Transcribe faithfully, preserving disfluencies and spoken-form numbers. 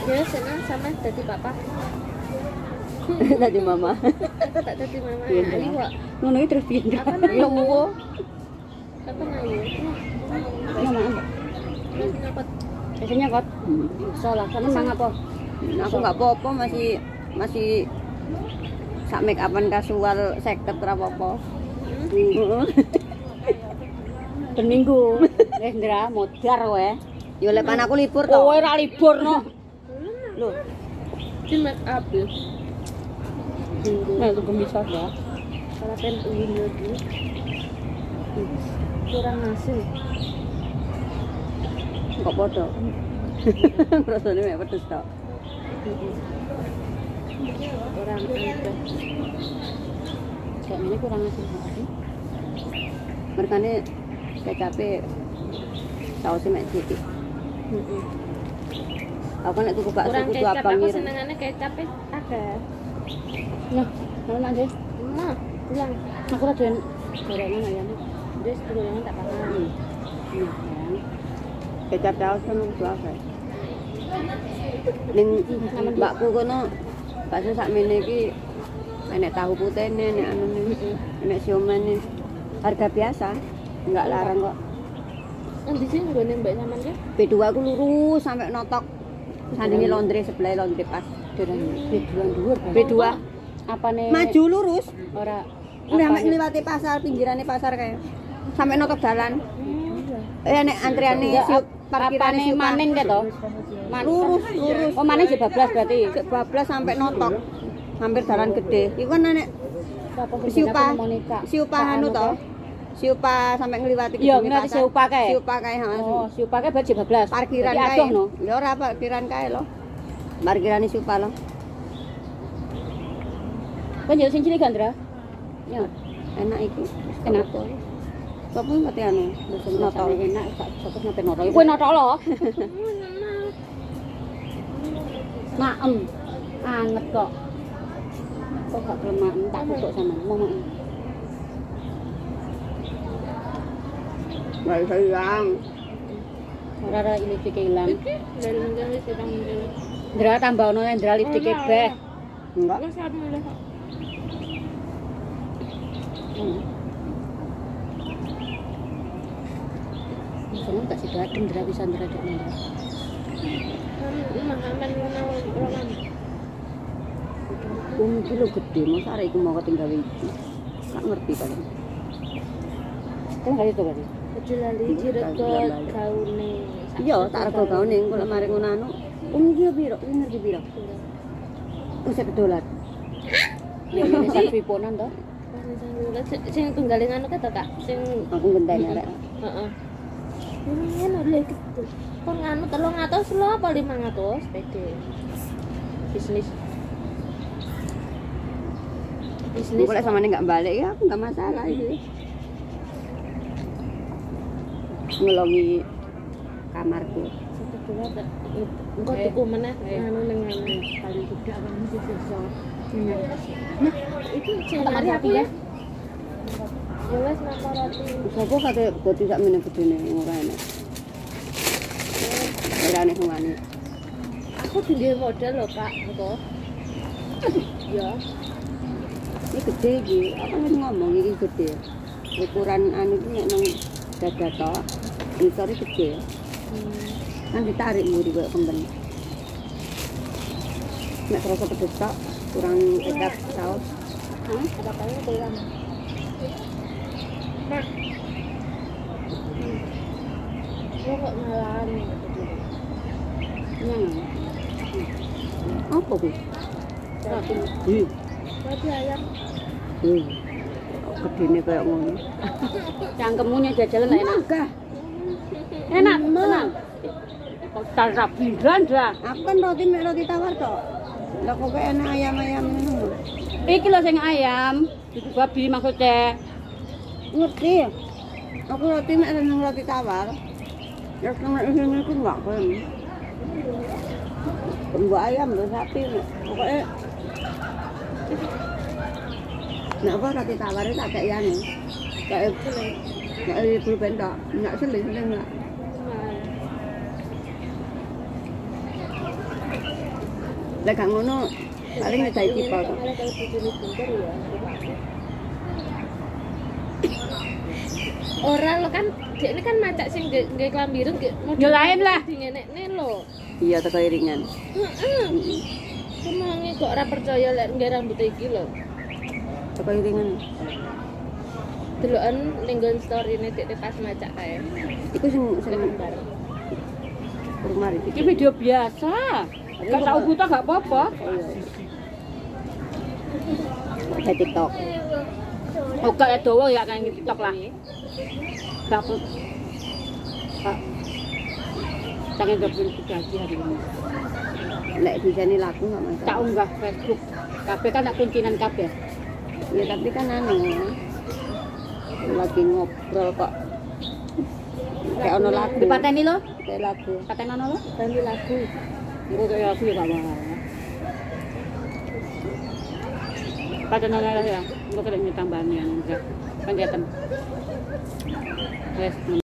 Ya senang sama jadi papa. Tadi mama. Tak jadi mama. Ayo kok. Ngono iki terus piye? Apa Ya ngono. Apa ayo? Mama. Kenapa? Biasanya kot. Salah, sama mang apa? Aku nggak apa-apa, masih masih sak make upan kasual seket ora apa-apa. Heeh. Ben minggu. Wis Ndra modar kowe. Ya lek pan aku libur to. Kowe ora libur no. Lho, Di make up ya. nah itu bisa ya. Kalau pen ulin lagi. Kurang hasil. Kok podo. Rasane mek pedes tok. Orang ada. Kayak ini kurang asin banget. Merkane kecape sausnya mek titik. Heeh. Aku nek tuku bakso Kurang kudu kecap, abang aku ngirim. senengannya kecap ada. Nah, kalau nanti Nah, bilang, aku rada gorengan ayamnya. dia gorengan tak paham. Hmm. Iya, sayang. Kecap saus kan kudu akeh. Ning mbakku kono bakso sakmene iki enek tahu putihne, enek anune, enek siomene. Harga biasa, enggak larang kok. Di sini gue nembak sama dia. B dua aku lurus sampai notok. Sandingi laundry sebelah laundry pas. B dua dhuwur. B dua apa nih? Maju lurus. Ora udah sampai ngliwati pasar, pinggirannya pasar kayak. Sampai notok jalan. Eh nek antriane siup parkirane siup maning ke to? Lurus, lurus. Oh, maning jebablas berarti. Jebablas sampai notok. Hampir jalan gede. Iku kan nek siupa siupa anu to. Siupa sampai ngliwati iya ngerti siupa kae siupa kae ha oh siupa kae berarti bablas parkiran kae adoh no ya ora parkiran kae lho parkirane siupa lho kan yo sing cilik Gandra ya enak iki enak kok sopo mati anu noto enak sak sopo nate noto kowe noto lho maem anget kok kok gak kelemahan tak tutuk sama ngomong nggak bisa hilang. Ora lipstik hilang. Dari menjadi sedang menjadi. Ndra tambah ono Ndra lipstik beh. Enggak. Gue saat mulai. Sono tak sida Ndra bisa Ndra dek Ndra. Rumah aman rumah orang. Umi iki lho gede, masa arek iku mau ketinggal iki. Gak ngerti paling. Kan kaya itu kan. Kecuali jiregot gaune. Iya, tak rego gaune engko lek mari ngono anu. Umi iki piro? Iki ngerti piro? Wis seket dolar. Nek ngene selfie ponan to. Sing tunggaling anu kata Kak, sing Aku ngenteni arek. heeh. Lumayan oleh gitu. Kon nganu telung atus lho apa limang atus pede. Bisnis. Bisnis. Engko lek samane enggak balik ya aku enggak masalah iki. Ngelongi kamarku. Satu dolar tak. Engko tuku meneh anu ning anu paling tidak kan mesti iso. Nah, itu sing hari apa ya? Ya wes napa roti. Sopo kate boti sak meneh gedene ora enak. Ora enak ngene. Aku tinggal modal loh Kak, betul. Ya. Ini gede iki, apa yang ngomong iki gede. Ukuran anu iki nek nang dada tok, ngisore gede. Hmm. Kan ditarik mburi koyo kemben. Nek terasa pedes tok, kurang kecap saus. Hah? Ada paling kurang. Nah. Lo kok ngalahan gitu. Nyang. Apa kuwi? Roti. Ih, Roti ayam. ih. Gedene koyo ngono. Cangkemmu jajalan lah enak. Enggak. Enak, tenang. Kok tarap biran dah. Aku kan roti mek roti tawar tok. Lah kok enak ayam-ayam ngono. Iki lho sing ayam, dudu babi maksudnya. Ngerti. Aku roti mek nang roti tawar. Ya sama ini ku enggak kan. Mbok ayam lho sapi pokoke. Nek apa roti tawar tak kek anu. Kayak kayak pulpen tok, enggak seling-seling enggak. Lah gak ngono paling ngedai tipal to. Malah kalau bojone pinter ya. Ora lo kan, dia ini kan macak sing nggih klambi ireng nggih Ya lain lah. dingenekne lho. Iya teko iringan. Heeh. Semange kok ora percaya lek nggih rambut iki lho. Teko iringan. Deloken ning nggon story-ne Dik pas macak kae. Iku sing sing Kembar. rumah iki. Iki video biasa. Gak tau buta gak apa-apa. Ada TikTok. Oke ya dawa ya kan TikTok lah. Gak aku. Kak. Tangan gak boleh digaji hari ini. Lek bisa nih laku gak masalah. Tak unggah Facebook. Kabeh kan nak kuncinan kabeh. Ya tapi kan anu lagi ngobrol kok. Kayak ono lagu. Dipateni lo? Kayak lagu. Pateni ono lo? Ganti lagu. Iku kayak aku ya gak mahal. Pateni ono ya. Engko kena tambahan yang enggak. Kan dia tem. Yes.